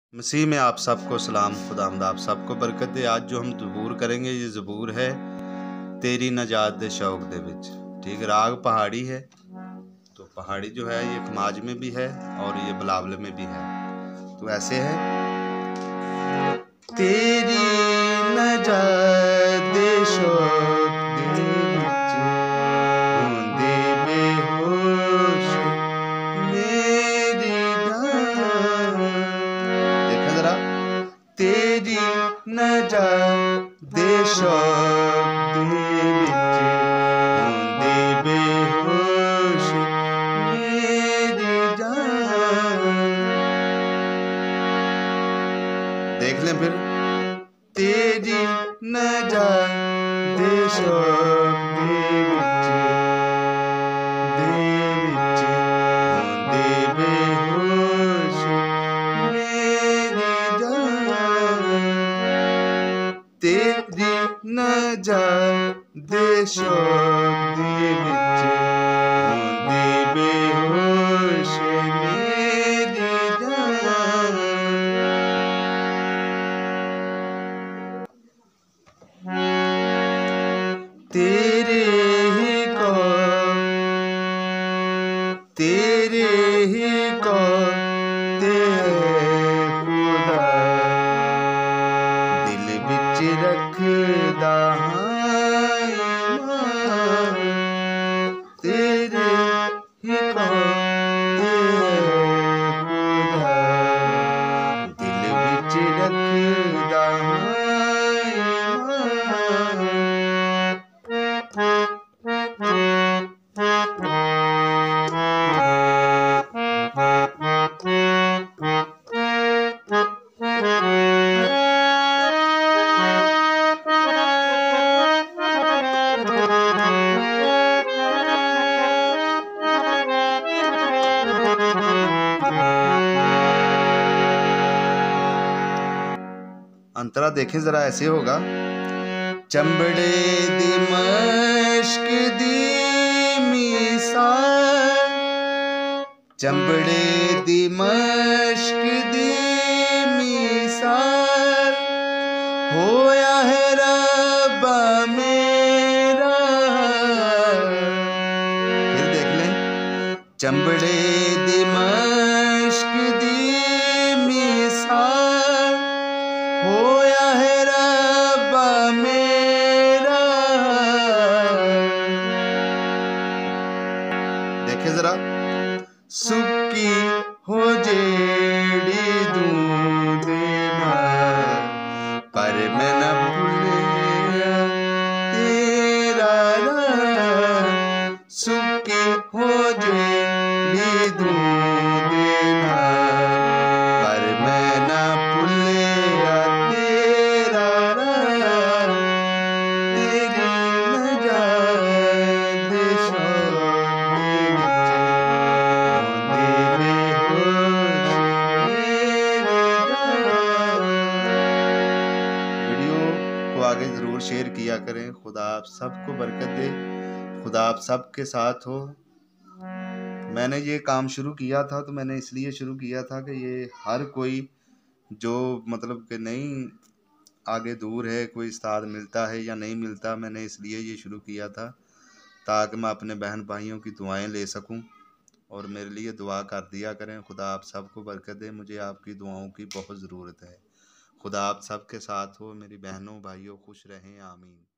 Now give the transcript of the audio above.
मसीह में आप सबको सलाम। खुदावंद आप सबको बरकत दे। आज जो हम ज़बूर करेंगे ये ज़बूर है तेरी नजात दे शौक दे विच। ठीक, राग पहाड़ी है, तो पहाड़ी जो है ये खमाज में भी है और ये बिलावल में भी है। तो ऐसे है, तेरी नजात दे शौक दे विच होंदे बेहोश मेरी जान। देखा जरा, तेरी नजात दे शौक दे विच होंदे बेहोश मेरी जान। देख लें फिर, तेरी नजात दे शौक दे विच होंदे बेहोश मेरी जान। तेरी नजात दे शौक दे विच होंदे बेहोश मेरी जान। तेरे ही कौल ते खुदा दिल विच रखदा हां ईमान। तेरे ही कौल ते खुदा दिल विच रखदा हां ईमान। अंतरा देखें जरा, ऐसे होगा, चंबड़े दी मश्क दी मिसाल, चंबड़े दी मश्क दी मिसाल होया है रब्बा मेरा। फिर देख लें, चंबड़े दी मश्क दी मिसाल होया है रब्बा मेरा। देखे जरा, सुक्की हो जेड़ी दूध नाल पर मैं न भुलिया तेरा नाम। सुक्की हो जेड़ी दूध नाल पर मैं न भुलिया तेरा नाम। तेरी नजात दे शौक दे विच होंदे बेहोश मेरी जान। वीडियो को आगे ज़रूर शेयर किया करें। खुदा आप सबको बरकत दे, खुदा आप सबके साथ हो। मैंने ये काम शुरू किया था तो मैंने इसलिए शुरू किया था कि ये हर कोई जो मतलब कि नहीं आगे दूर है, कोई उस्ताद मिलता है या नहीं मिलता, मैंने इसलिए ये शुरू किया था ताकि मैं अपने बहन भाइयों की दुआएं ले सकूं। और मेरे लिए दुआ कर दिया करें। खुदा आप सबको बरकत दे। मुझे आपकी दुआओं की बहुत ज़रूरत है। खुदा आप सबके साथ हो। मेरी बहनों भाइयों खुश रहें। आमीन।